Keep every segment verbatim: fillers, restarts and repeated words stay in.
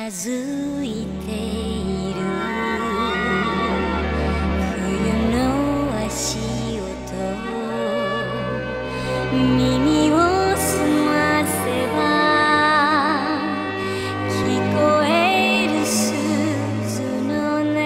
づいている冬の足音、耳を澄ませば聞こえる鈴の音。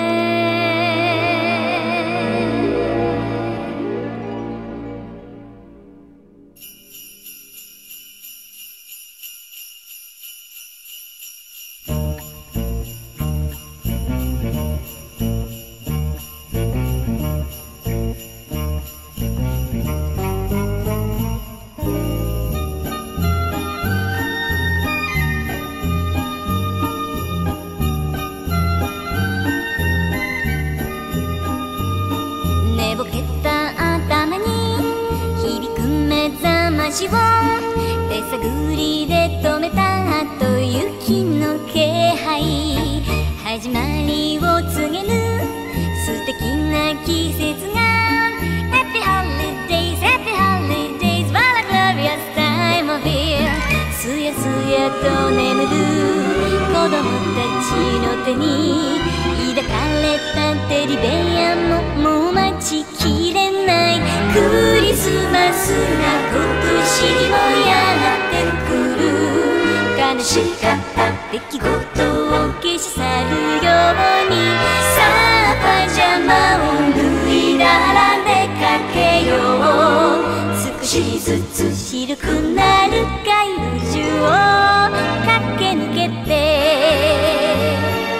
寝ぼけた頭に響く目覚ましを手探りで止めた後、雪の気配、始まりを告げる素敵な季節が Happy holidays, happy holidays, what a glorious time of year。 すやすやと眠る子供たちの手に抱かれたテディベアももう待ちきれない。クリスマスが今年もやってくる。悲しかった出来事を消し去るように、さあパジャマを脱いだら出かけよう。少しずつ白くなる街路樹を駆け抜けて、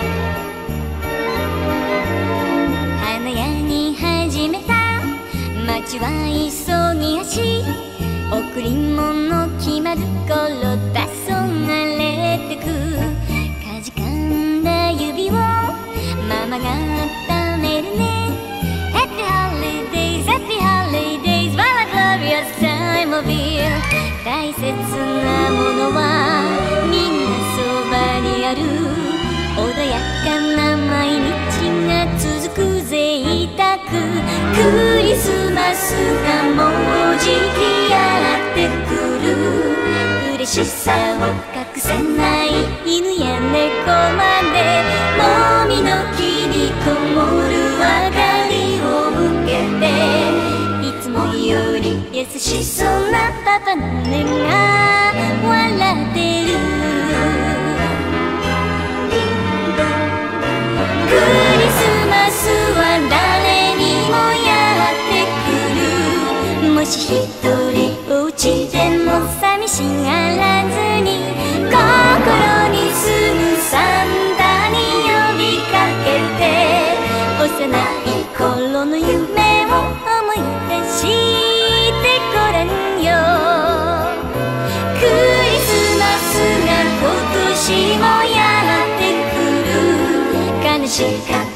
花屋に始めた街は急ぎ足、贈り物決まる頃黄昏れてく。かじかんだ指をママが温めるね。 Happy holidays, happy holidays, what a glorious time of year。 大切なものはみんなそばにある。穏やかな毎日が続く贅沢。クリスマスがもうじきやってくる。嬉しさを隠せない犬や猫まで、もみの木に灯る明かりを向けて、いつもより優しそうなパパの目が笑ってる。クリスマスは誰にもやってくる。もし一人お家でも寂しがらずに、心に住むサンタに呼びかけて、幼い頃の夢を思い出してごらんよ。クリスマスが今年もやってくる。悲しかった